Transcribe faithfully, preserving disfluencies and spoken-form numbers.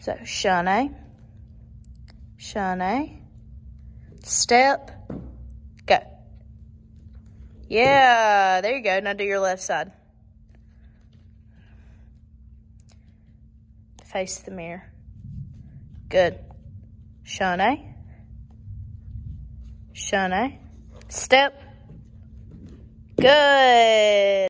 So, Shanae, Shanae, step, go. Yeah, there you go. Now do your left side. Face the mirror. Good. Shanae, Shanae, step, good.